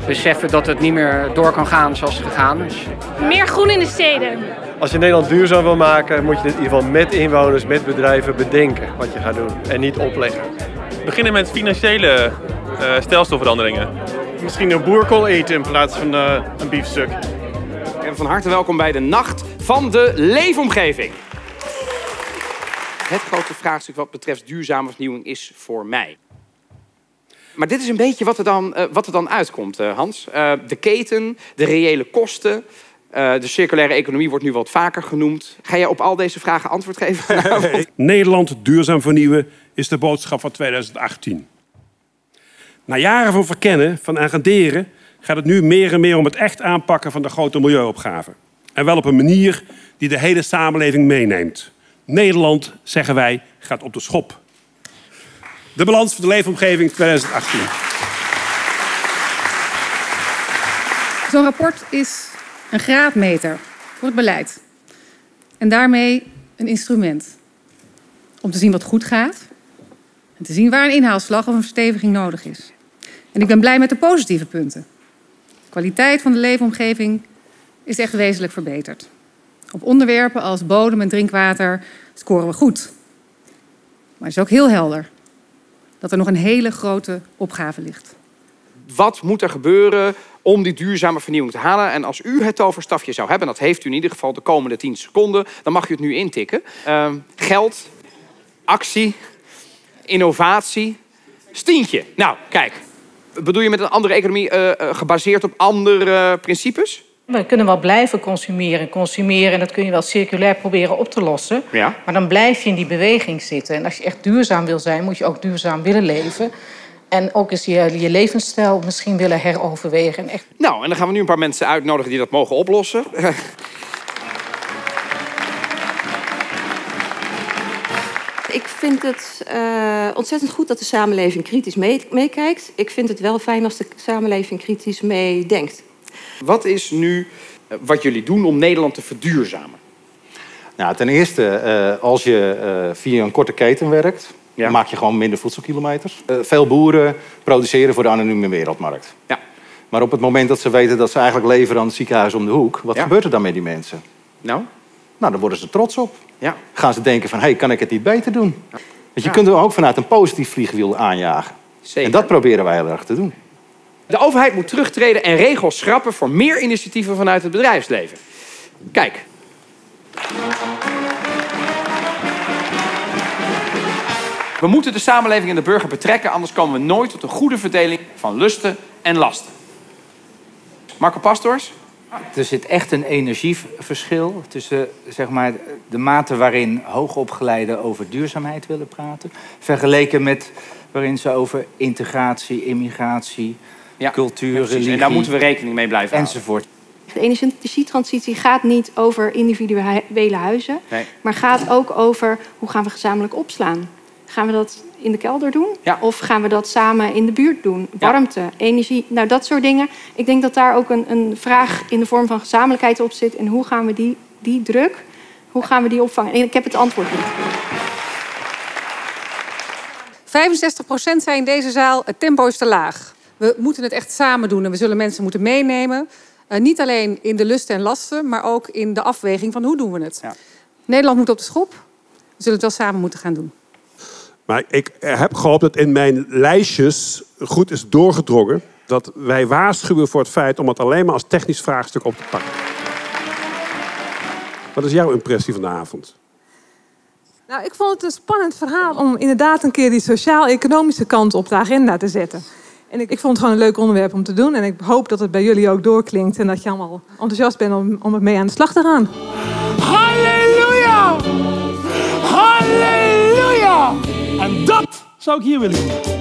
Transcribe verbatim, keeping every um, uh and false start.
beseffen dat het niet meer door kan gaan zoals het gegaan is. Meer groen in de steden. Als je Nederland duurzaam wil maken, moet je dit in ieder geval met inwoners, met bedrijven bedenken wat je gaat doen en niet opleggen. We beginnen met financiële uh, stelstelveranderingen. Misschien een boerkool eten in plaats van uh, een biefstuk. En van harte welkom bij de Nacht van de Leefomgeving. Het grote vraagstuk wat betreft duurzame vernieuwing is voor mij. Maar dit is een beetje wat er dan, uh, wat er dan uitkomt, uh, Hans. Uh, de keten, de reële kosten, uh, de circulaire economie wordt nu wat vaker genoemd. Ga jij op al deze vragen antwoord geven? Nederland duurzaam vernieuwen is de boodschap van tweeduizend achttien. Na jaren van verkennen, van agenderen, gaat het nu meer en meer om het echt aanpakken van de grote milieuopgaven. En wel op een manier die de hele samenleving meeneemt. Nederland, zeggen wij, gaat op de schop. De balans van de leefomgeving tweeduizend achttien. Zo'n rapport is een graadmeter voor het beleid. En daarmee een instrument om te zien wat goed gaat. En te zien waar een inhaalslag of een versteviging nodig is. En ik ben blij met de positieve punten. De kwaliteit van de leefomgeving is echt wezenlijk verbeterd. Op onderwerpen als bodem en drinkwater scoren we goed. Maar het is ook heel helder dat er nog een hele grote opgave ligt. Wat moet er gebeuren om die duurzame vernieuwing te halen? En als u het toverstafje zou hebben, dat heeft u in ieder geval de komende tien seconden, dan mag u het nu intikken. Uh, geld, actie, innovatie, Stientje. Nou, kijk. Bedoel je met een andere economie uh, uh, gebaseerd op andere uh, principes? We kunnen wel blijven consumeren, consumeren en dat kun je wel circulair proberen op te lossen. Ja. Maar dan blijf je in die beweging zitten. En als je echt duurzaam wil zijn, moet je ook duurzaam willen leven. En ook eens je, je levensstijl misschien willen heroverwegen. En echt... Nou, en dan gaan we nu een paar mensen uitnodigen die dat mogen oplossen. Ik vind het uh, ontzettend goed dat de samenleving kritisch meekijkt. Ik vind het wel fijn als de samenleving kritisch meedenkt. Wat is nu wat jullie doen om Nederland te verduurzamen? Nou, ten eerste, uh, als je uh, via een korte keten werkt, ja. dan maak je gewoon minder voedselkilometers. Uh, veel boeren produceren voor de anonieme wereldmarkt. Ja. Maar op het moment dat ze weten dat ze eigenlijk leveren aan het ziekenhuis om de hoek, wat ja. gebeurt er dan met die mensen? Nou? Nou, dan worden ze trots op. Ja. Gaan ze denken van, hé, hey, kan ik het niet beter doen? Ja. Dus je ja. kunt er ook vanuit een positief vliegwiel aanjagen. Zeker. En dat proberen wij heel erg te doen. De overheid moet terugtreden en regels schrappen voor meer initiatieven vanuit het bedrijfsleven. Kijk. We moeten de samenleving en de burger betrekken, anders komen we nooit tot een goede verdeling van lusten en lasten. Marco Pastors? Er zit echt een energieverschil tussen zeg maar, de mate waarin hoogopgeleiden over duurzaamheid willen praten, vergeleken met waarin ze over integratie, immigratie, ja, cultuur, ja, religie... En daar moeten we rekening mee blijven houden. Enzovoort. De energietransitie gaat niet over individuele huizen, nee. maar gaat ook over hoe gaan we gezamenlijk opslaan. Gaan we dat in de kelder doen? Ja. Of gaan we dat samen in de buurt doen? Warmte, ja. energie, nou dat soort dingen. Ik denk dat daar ook een, een vraag in de vorm van gezamenlijkheid op zit. En hoe gaan we die, die druk, hoe gaan we die opvangen? En ik heb het antwoord niet. vijfenzestig procent zei in deze zaal, het tempo is te laag. We moeten het echt samen doen en we zullen mensen moeten meenemen. Uh, niet alleen in de lusten en lasten, maar ook in de afweging van hoe doen we het. Ja. Nederland moet op de schop. We zullen het wel samen moeten gaan doen. Maar ik heb gehoopt dat in mijn lijstjes goed is doorgedrongen dat wij waarschuwen voor het feit om het alleen maar als technisch vraagstuk op te pakken. Wat is jouw impressie van de avond? Nou, ik vond het een spannend verhaal om inderdaad een keer die sociaal-economische kant op de agenda te zetten. En ik, ik vond het gewoon een leuk onderwerp om te doen. En ik hoop dat het bij jullie ook doorklinkt en dat je allemaal enthousiast bent om, om mee aan de slag te gaan. Halleluja! Halleluja! En dat zou ik hier willen doen.